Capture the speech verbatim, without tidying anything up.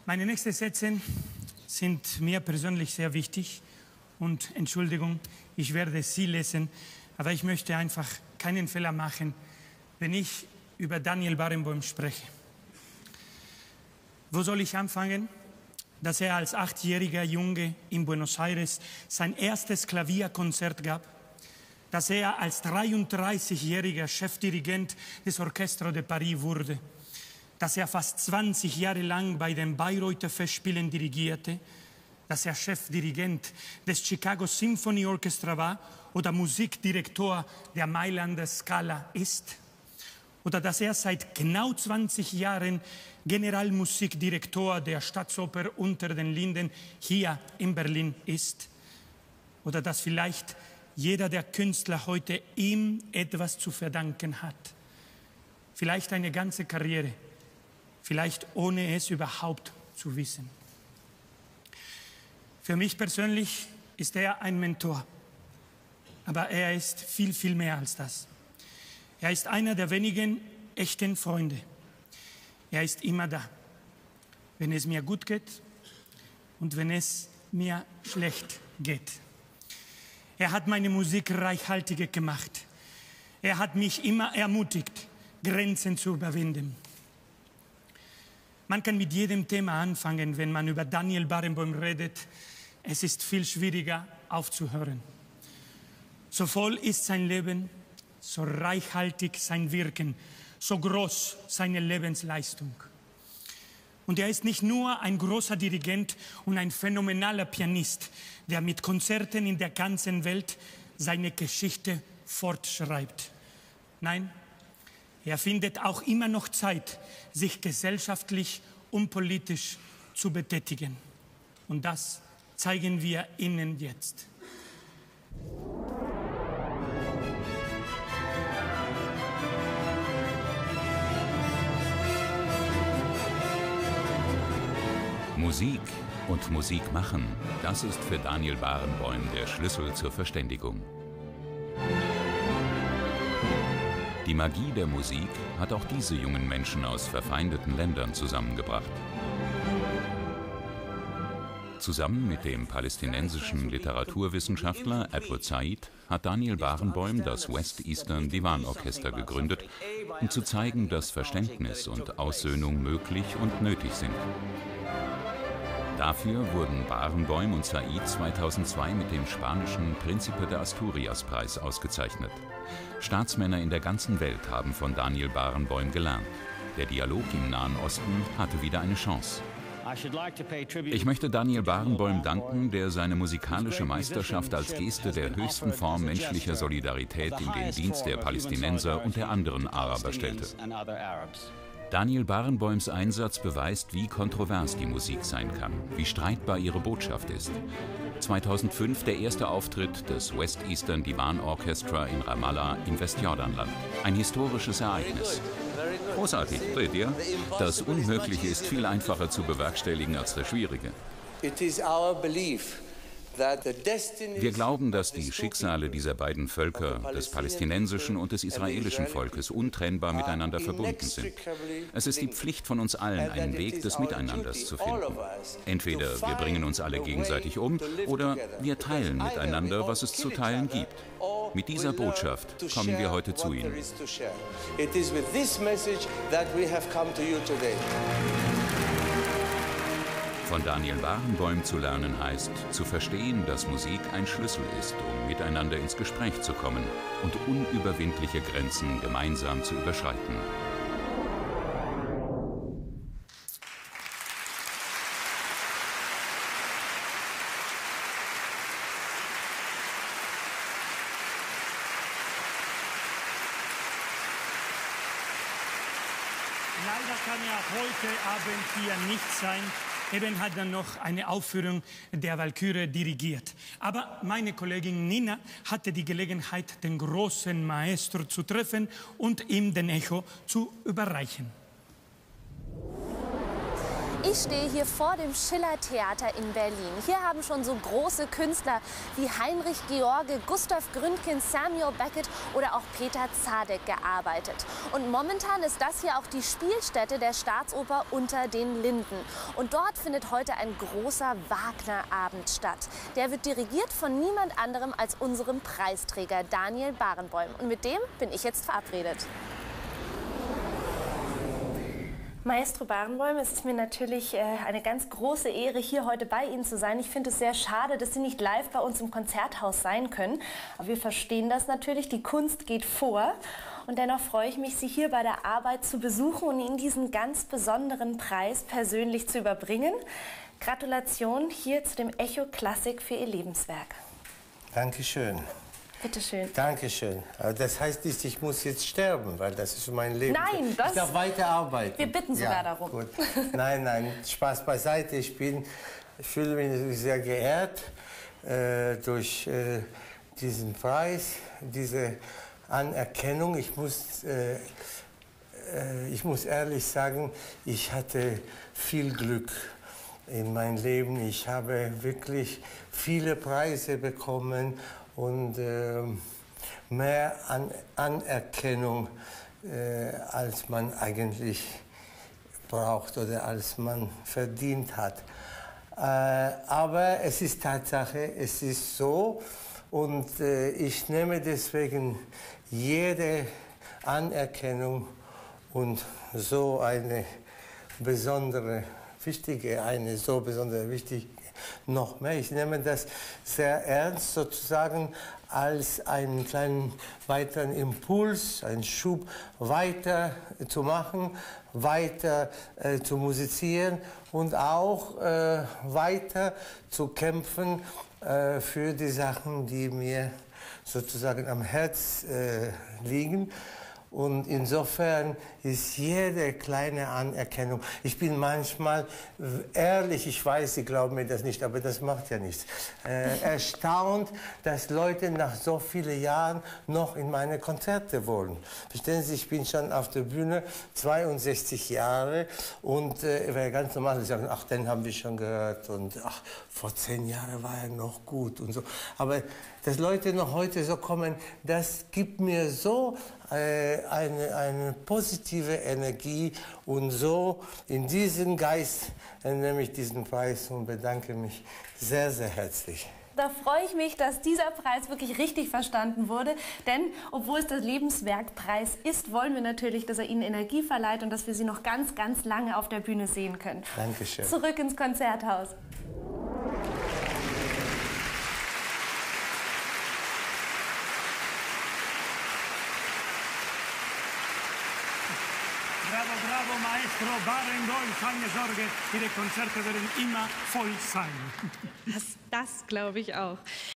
Meine nächsten Sätze sind mir persönlich sehr wichtig und Entschuldigung, ich werde sie lesen, aber ich möchte einfach keinen Fehler machen, wenn ich über Daniel Barenboim spreche. Wo soll ich anfangen? Dass er als achtjähriger Junge in Buenos Aires sein erstes Klavierkonzert gab, dass er als dreiunddreißigjähriger Chefdirigent des Orchestre de Paris wurde, dass er fast zwanzig Jahre lang bei den Bayreuther Festspielen dirigierte, dass er Chefdirigent des Chicago Symphony Orchestra war oder Musikdirektor der Mailander Scala ist, oder dass er seit genau zwanzig Jahren Generalmusikdirektor der Staatsoper Unter den Linden hier in Berlin ist, oder dass vielleicht jeder der Künstler heute ihm etwas zu verdanken hat. Vielleicht eine ganze Karriere, vielleicht ohne es überhaupt zu wissen. Für mich persönlich ist er ein Mentor, aber er ist viel, viel mehr als das. Er ist einer der wenigen echten Freunde. Er ist immer da, wenn es mir gut geht und wenn es mir schlecht geht. Er hat meine Musik reichhaltiger gemacht. Er hat mich immer ermutigt, Grenzen zu überwinden. Man kann mit jedem Thema anfangen, wenn man über Daniel Barenboim redet. Es ist viel schwieriger aufzuhören. So voll ist sein Leben, so reichhaltig sein Wirken, so groß seine Lebensleistung. Und er ist nicht nur ein großer Dirigent und ein phänomenaler Pianist, der mit Konzerten in der ganzen Welt seine Geschichte fortschreibt. Nein, er findet auch immer noch Zeit, sich gesellschaftlich und politisch zu betätigen. Und das zeigen wir Ihnen jetzt. Musik und Musik machen, das ist für Daniel Barenboim der Schlüssel zur Verständigung. Die Magie der Musik hat auch diese jungen Menschen aus verfeindeten Ländern zusammengebracht. Zusammen mit dem palästinensischen Literaturwissenschaftler Edward Said hat Daniel Barenboim das West Eastern Divan Orchester gegründet, um zu zeigen, dass Verständnis und Aussöhnung möglich und nötig sind. Dafür wurden Barenboim und Said zweitausendzwei mit dem spanischen Príncipe de Asturias-Preis ausgezeichnet. Staatsmänner in der ganzen Welt haben von Daniel Barenboim gelernt. Der Dialog im Nahen Osten hatte wieder eine Chance. Ich möchte Daniel Barenboim danken, der seine musikalische Meisterschaft als Geste der höchsten Form menschlicher Solidarität in den Dienst der Palästinenser und der anderen Araber stellte. Daniel Barenboims Einsatz beweist, wie kontrovers die Musik sein kann, wie streitbar ihre Botschaft ist. zweitausendfünf der erste Auftritt des West Eastern Divan Orchestra in Ramallah im Westjordanland. Ein historisches Ereignis. Großartig, seht ihr? Das Unmögliche ist viel einfacher zu bewerkstelligen als das Schwierige. Wir glauben, dass die Schicksale dieser beiden Völker, des palästinensischen und des israelischen Volkes, untrennbar miteinander verbunden sind. Es ist die Pflicht von uns allen, einen Weg des Miteinanders zu finden. Entweder wir bringen uns alle gegenseitig um oder wir teilen miteinander, was es zu teilen gibt. Mit dieser Botschaft kommen wir heute zu Ihnen. Von Daniel Barenboim zu lernen heißt, zu verstehen, dass Musik ein Schlüssel ist, um miteinander ins Gespräch zu kommen und unüberwindliche Grenzen gemeinsam zu überschreiten. Leider kann er auch heute Abend hier nicht sein. Eben hat er noch eine Aufführung der Walküre dirigiert. Aber meine Kollegin Nina hatte die Gelegenheit, den großen Maestro zu treffen und ihm den Echo zu überreichen. Ich stehe hier vor dem Schiller-Theater in Berlin. Hier haben schon so große Künstler wie Heinrich George, Gustav Gründgens, Samuel Beckett oder auch Peter Zadek gearbeitet. Und momentan ist das hier auch die Spielstätte der Staatsoper Unter den Linden. Und dort findet heute ein großer Wagner-Abend statt. Der wird dirigiert von niemand anderem als unserem Preisträger Daniel Barenboim. Und mit dem bin ich jetzt verabredet. Maestro Barenboim, es ist mir natürlich äh, eine ganz große Ehre, hier heute bei Ihnen zu sein. Ich finde es sehr schade, dass Sie nicht live bei uns im Konzerthaus sein können. Aber wir verstehen das natürlich, die Kunst geht vor. Und dennoch freue ich mich, Sie hier bei der Arbeit zu besuchen und Ihnen diesen ganz besonderen Preis persönlich zu überbringen. Gratulation hier zu dem Echo Klassik für Ihr Lebenswerk. Dankeschön. Bitte schön. Dankeschön. Aber das heißt nicht, ich muss jetzt sterben, weil das ist mein Leben. Nein, das... Ich darf weiter arbeiten. Wir bitten sogar ja, darum. Gut. Nein, nein, Spaß beiseite. Ich, bin, ich fühle mich sehr geehrt äh, durch äh, diesen Preis, diese Anerkennung. Ich muss, äh, äh, ich muss ehrlich sagen, ich hatte viel Glück in meinem Leben. Ich habe wirklich viele Preise bekommen und äh, mehr An Anerkennung, äh, als man eigentlich braucht oder als man verdient hat. Äh, aber es ist Tatsache, es ist so und äh, ich nehme deswegen jede Anerkennung und so eine besondere, wichtige, eine so besondere, wichtige noch mehr. Ich nehme das sehr ernst, sozusagen als einen kleinen weiteren Impuls, einen Schub weiter zu machen, weiter äh, zu musizieren und auch äh, weiter zu kämpfen äh, für die Sachen, die mir sozusagen am Herz äh, liegen. Und insofern ist jede kleine Anerkennung, ich bin manchmal ehrlich, ich weiß, Sie glauben mir das nicht, aber das macht ja nichts, äh, erstaunt, dass Leute nach so vielen Jahren noch in meine Konzerte wollen. Verstehen Sie, ich bin schon auf der Bühne zweiundsechzig Jahre und äh, wäre ganz normal zu sagen, ach, den haben wir schon gehört und ach, vor zehn Jahren war er noch gut und so. Aber dass Leute noch heute so kommen, das gibt mir so äh, eine, eine positive Energie und so in diesen Geist nehme ich diesen Preis und bedanke mich sehr, sehr herzlich. Da freue ich mich, dass dieser Preis wirklich richtig verstanden wurde. Denn obwohl es das Lebenswerkpreis ist, wollen wir natürlich, dass er Ihnen Energie verleiht und dass wir Sie noch ganz, ganz lange auf der Bühne sehen können. Dankeschön. Zurück ins Konzerthaus. Bravo, bravo, Maestro Barenboim. Keine Sorge, Ihre Konzerte werden immer voll sein. Das, das glaube ich auch.